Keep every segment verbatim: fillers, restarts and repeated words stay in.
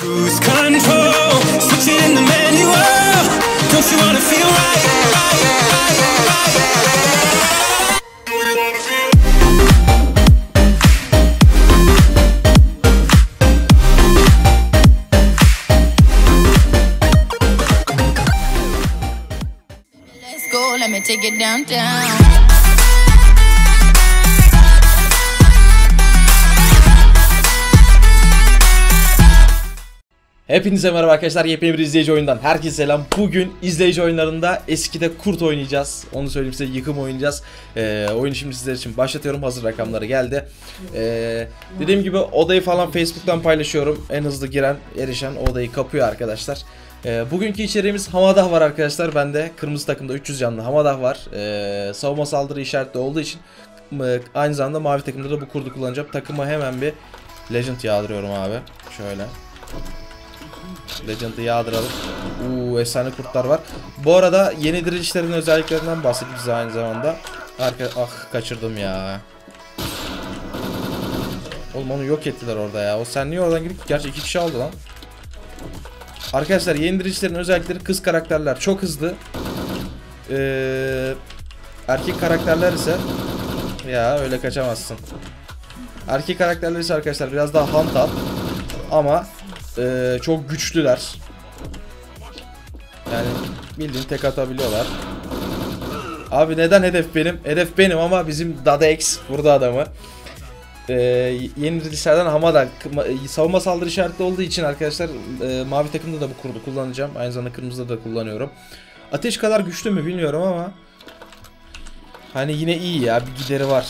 Cruise control, switching in the manual. Don't you wanna feel right, right, right, right, right? Let's go, let me take it downtown. Hepinize merhaba arkadaşlar, yepyeni bir izleyici oyundan herkese selam. Bugün izleyici oyunlarında eskide kurt oynayacağız. Onu söyleyeyim size, yıkım oynayacağız. Ee, oyunu şimdi sizler için başlatıyorum. Hazır rakamları geldi. Ee, dediğim gibi odayı falan Facebook'tan paylaşıyorum. En hızlı giren, erişen odayı kapıyor arkadaşlar. Ee, bugünkü içeriğimiz Hamadah var arkadaşlar. Bende kırmızı takımda üç yüz canlı Hamadah var. Ee, savunma saldırı işaretli olduğu için aynı zamanda mavi takımda da bu kurdu kullanacağım. Takıma hemen bir Legend yağdırıyorum abi. Şöyle. Legend'ı yağdıralım. Uuu, efsane kurtlar var. Bu arada yeni dirilişlerin özelliklerinden bahsedeceğiz aynı zamanda. Arka ah kaçırdım ya. Oğlum onu yok ettiler orada ya. O sen niye oradan girip gerçi iki kişi aldı lan. Arkadaşlar yeni dirilişlerin özellikleri, kız karakterler çok hızlı. Ee, erkek karakterler ise ya öyle kaçamazsın. Erkek karakterler ise arkadaşlar biraz daha hantal ama Ee, çok güçlüler. Yani bildiğin tek atabiliyorlar. Abi neden hedef benim? Hedef benim ama bizim Dadex burada adamı. Ee, yeni dirilişlerden Hamadah savunma saldırı işaretli olduğu için arkadaşlar e, mavi takımda da bu kurdu kullanacağım. Aynı zamanda kırmızıda da kullanıyorum. Ateş kadar güçlü mü bilmiyorum ama hani yine iyi ya, bir gideri var.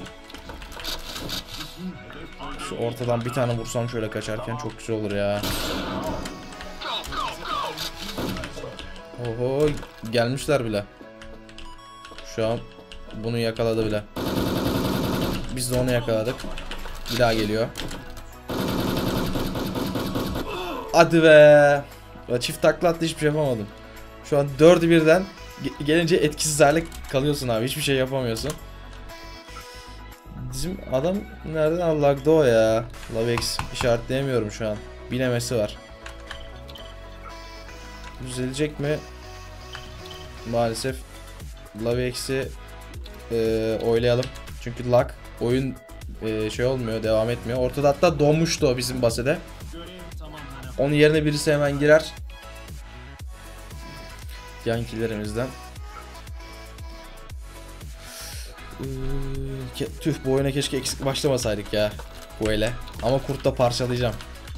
Şu ortadan bir tane vursam şöyle kaçarken çok güzel olur ya. Oho, gelmişler bile. Şu an bunu yakaladı bile. Biz de onu yakaladık. Bir daha geliyor. Hadi be. Çift takla attı, hiçbir şey yapamadım. Şu an dördü birden gelince etkisiz hale kalıyorsun abi. Hiçbir şey yapamıyorsun. Bizim adam nereden Allah'da o ya? Lavex işaretleyemiyorum şu an. Binemesi var. Düzelecek mi? Maalesef Lavex'i e, oylayalım. Çünkü lag oyun e, şey olmuyor, devam etmiyor. Ortada hatta donmuştu o bizim basede. Onun yerine birisi hemen girer. Yankilerimizden. Ee, tüh, bu oyuna keşke eksik başlamasaydık ya. Bu ele. Ama kurtta parçalayacağım.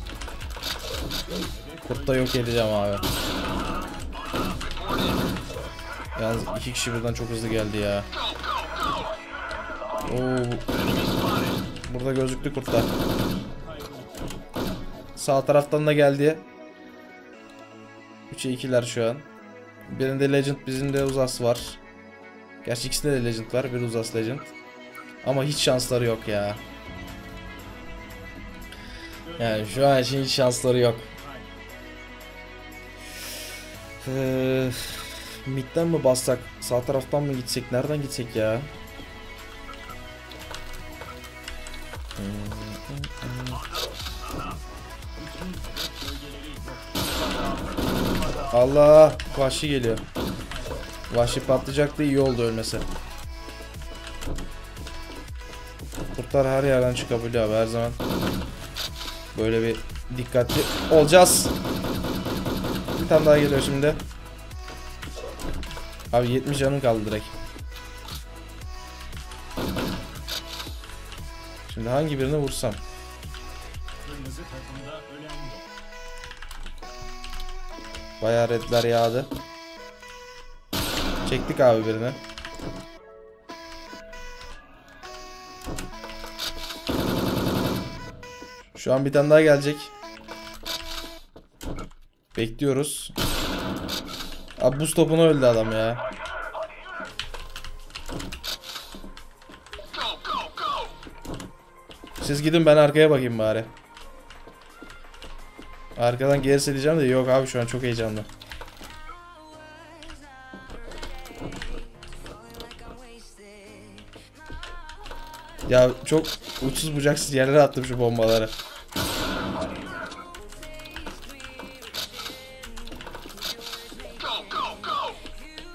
Kurtta yok edeceğim abi. Yalnız iki kişi birden çok hızlı geldi ya. Oo. Burada gözüktü kurtlar. Sağ taraftan da geldi. üçe ikiler şu an. Birinde Legend, bizim de Uzas var. Gerçi ikisinde de Legend var. Bir Uzas Legend. Ama hiç şansları yok ya. Yani şu an için hiç şansları yok. Ee, midden mi bassak? Sağ taraftan mı gitsek? Nereden gitsek ya? Allah! Vahşi geliyor. Vahşi patlayacaktı, iyi oldu ölmesi. Kurtlar her yerden çıkabiliyor abi, her zaman. Böyle bir dikkatli olacağız. Bir tane daha geliyor şimdi. Abi yetmiş canım kaldı direkt. Şimdi hangi birini vursam? Bayağı redler yağdı. Çektik abi birini. Şu an bir tane daha gelecek. Bekliyoruz. Abi buz topuna öldü adam ya. Siz gidin, ben arkaya bakayım bari. Arkadan gelirse diyeceğim de yok abi, şu an çok heyecanlı. Ya çok uçsuz bucaksız yerlere attım şu bombaları.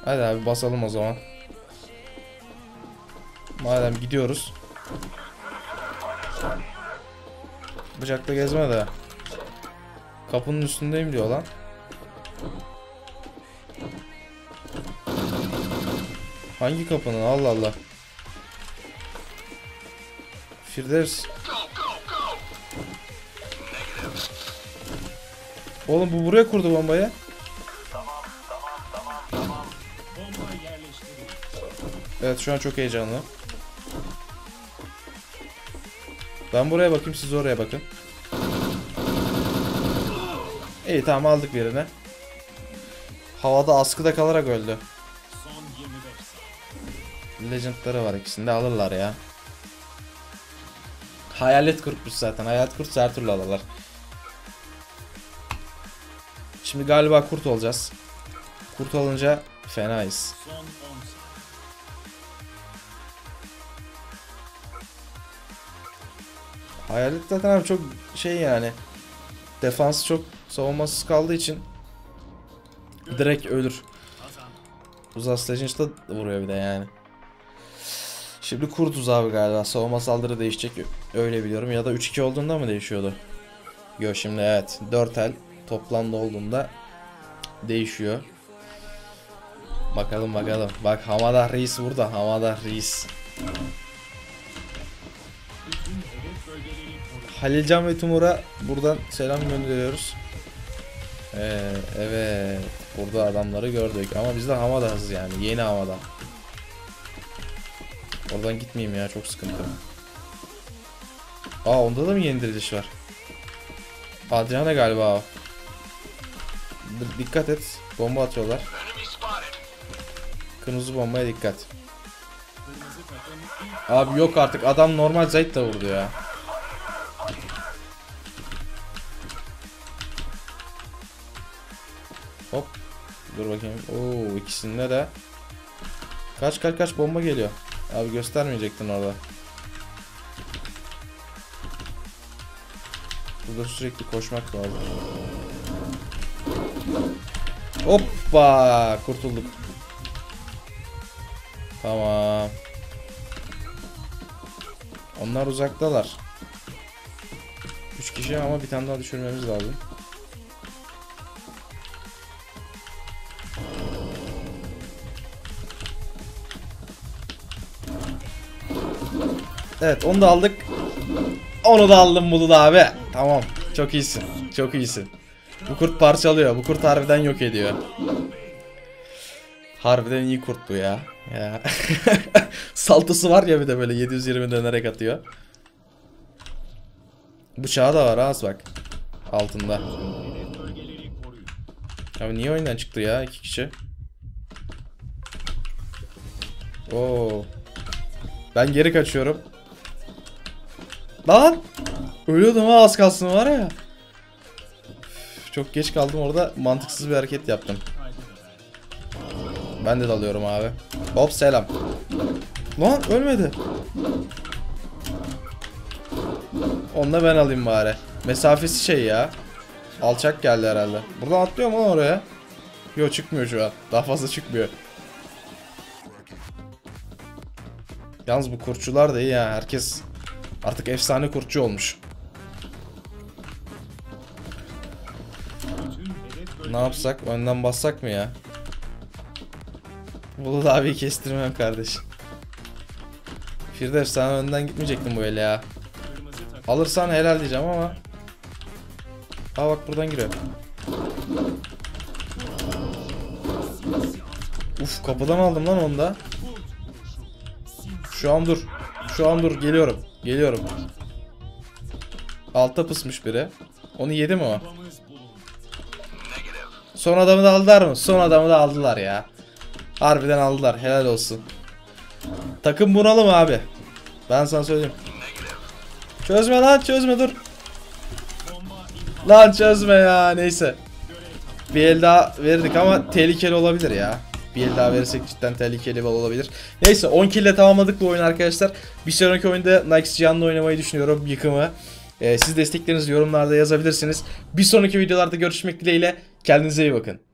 Hadi abi basalım o zaman. Madem gidiyoruz. Bıçakla gezme de. Kapının üstündeyim diyor lan. Hangi kapının? Allah Allah. Firdevs. Oğlum bu buraya kurdu bombayı. Evet şu an çok heyecanlı. Ben buraya bakayım, siz oraya bakın. İyi tamam, aldık birini. Havada askıda kalarak öldü. Legend'ları var, ikisini de alırlar ya. Hayalet kurtmuş zaten. Hayalet kurt her türlü alırlar. Şimdi galiba kurt olacağız. Kurt olunca fenayız. Hayalet zaten abi çok şey yani. Defansı çok savunmasız kaldığı için direkt ölür. Uzas Legends'da vuruyor bir de yani. Şimdi kurtuz abi galiba. Savunma saldırı değişecek. Öyle biliyorum. Ya da üç iki olduğunda mı değişiyordu? Yok şimdi evet. dört el toplamda olduğunda değişiyor. Bakalım bakalım. Bak Hamada Reis burada. Hamada Reis. Halilcan ve Timur'a buradan selam gönderiyoruz. Ee, evet. Burada adamları gördük. Ama bizde Hamada hızlı yani. Yeni Hamada. Oradan gitmeyeyim ya. Çok sıkıntı. Aa onda da mı yeni diriliş var? Adriana galiba o. Dikkat et. Bomba atıyorlar. Kırmızı bombaya dikkat. Abi yok artık. Adam normal Zayt da vurdu ya. Hop. Dur bakayım. Oo ikisinde de. Kaç kaç kaç bomba geliyor. Abi göstermeyecektin orada. Burada sürekli koşmak lazım. Hoppa! Kurtulduk. Tamam. Onlar uzaktalar. üç kişi ama bir tane daha düşürmemiz lazım. Evet onu da aldık. Onu da aldım bunu da abi. Tamam. Çok iyisin. Çok iyisin. Bu kurt parçalıyor. Bu kurt harbiden yok ediyor. Harbiden iyi kurt bu ya. Ya. Saltısı var ya bir de böyle yedi yüz yirmi dönerek atıyor. Bıçağı da var az bak. Altında. Abi niye oyundan çıktı ya iki kişi? Oo. Ben geri kaçıyorum. Lan! Ölüyordum ha, az kalsın var ya. Üf, çok geç kaldım orada, mantıksız bir hareket yaptım. Ben de dalıyorum abi. Hop selam. Lan ölmedi. Onu da ben alayım bari. Mesafesi şey ya. Alçak geldi herhalde. Buradan atlıyor mu lan oraya? Yok çıkmıyor şu an. Daha fazla çıkmıyor. Yalnız bu kurtçular da iyi ya. Herkes artık efsane kurtçu olmuş. Ne yapsak? Önden bassak mı ya? Bulut abiyi kestirmem kardeş. Firdevs sen önden gitmeyecektin bu ele ya. Alırsan helal diyeceğim ama. Aa bak buradan giriyor. Uf kapıdan aldım lan onu da. Şu an dur. Şu an dur geliyorum. Geliyorum. Altta pısmış biri. Onu yedi mi o? Son adamı da aldılar mı? Son adamı da aldılar ya. Harbiden aldılar. Helal olsun. Takım bunalım abi. Ben sana söyleyeyim. Çözme lan çözme dur. Lan çözme ya neyse. Bir el daha verirdik ama tehlikeli olabilir ya. Bir el daha verirsek cidden tehlikeli olabilir. Neyse on kill ile tamamladık bu oyunu arkadaşlar. Bir sonraki oyunda Nike's Cihan'la oynamayı düşünüyorum yıkımı. Ee, siz desteklerinizi yorumlarda yazabilirsiniz. Bir sonraki videolarda görüşmek dileğiyle. Kendinize iyi bakın.